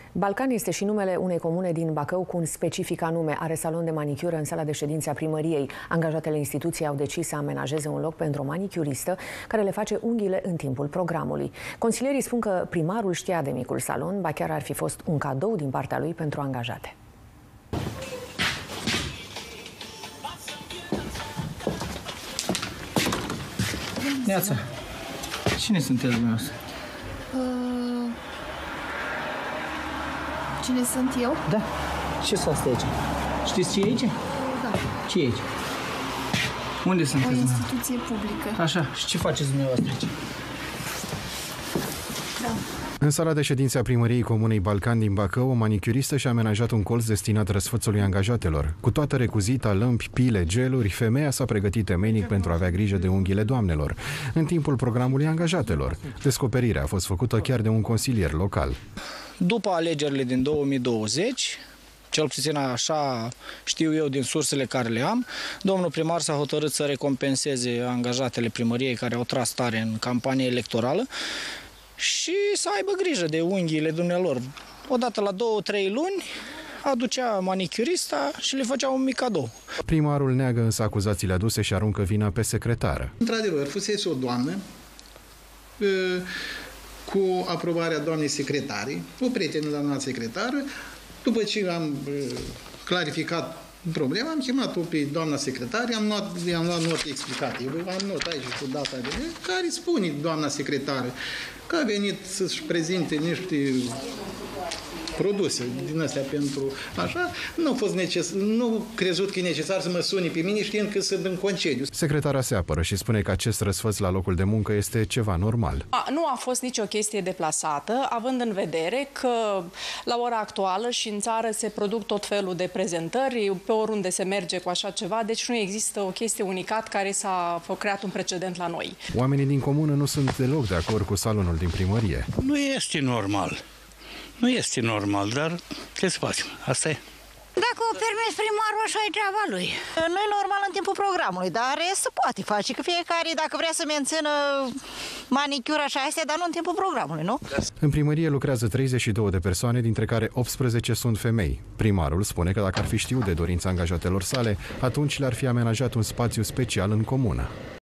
Balcan este și numele unei comune din Bacău cu un specific anume. Are salon de manicură în sala de ședințe a primăriei. Angajatele instituției au decis să amenajeze un loc pentru o manicuristă care le face unghiile în timpul programului. Consilierii spun că primarul știa de micul salon, ba chiar ar fi fost un cadou din partea lui pentru angajate. Neața, cine sunteți dumneavoastră? Cine sunt eu? Da. Ce s-a asta aici? Știți ce e aici? Da. Ce e aici? Unde sunteți? O instituție publică. Așa. Și ce faceți dumneavoastră aici? Da. În sala de ședințe a primăriei comunei Balcan din Bacău, o manicuristă și-a amenajat un colț destinat răsfățului angajatelor. Cu toată recuzita, lămpi, pile, geluri, femeia s-a pregătit temeinic pentru a avea grijă de unghiile doamnelor. În timpul programului angajatelor, descoperirea a fost făcută chiar de un consilier local. După alegerile din 2020, cel puțin așa știu eu din sursele care le am, domnul primar s-a hotărât să recompenseze angajatele primăriei care au tras tare în campanie electorală și să aibă grijă de unghiile dumnealor. Odată la 2-3 luni aducea manicurista și le făcea un mic cadou. Primarul neagă însă acuzațiile aduse și aruncă vina pe secretară. Într-adevăr, fusese o doamnă cu aprobarea doamnei secretare, o prietenă doamna secretară. După ce am clarificat problema, am chemat-o pe doamna secretară, i-am luat note explicative, am not aici cu data de care spune doamna secretară că a venit să-și prezinte niște produse din astea pentru așa, nu crezut că e necesar să mă suni pe mine știind că sunt în concediu. Secretara se apără și spune că acest răsfăț la locul de muncă este ceva normal. Nu a fost nicio chestie deplasată, având în vedere că la ora actuală și în țară se produc tot felul de prezentări, pe oriunde se merge cu așa ceva, deci nu există o chestie unicat care s-a creat un precedent la noi. Oamenii din comună nu sunt deloc de acord cu salonul din primărie. Nu este normal. Nu este normal, dar ce să facem? Asta e. Dacă o permis primarul, așa e treaba lui. Nu e normal în timpul programului, dar se poate face, că fiecare, dacă vrea să mențină manicura și astea, dar nu în timpul programului, nu? În primărie lucrează 32 de persoane, dintre care 18 sunt femei. Primarul spune că dacă ar fi știut de dorința angajatelor sale, atunci le-ar fi amenajat un spațiu special în comună.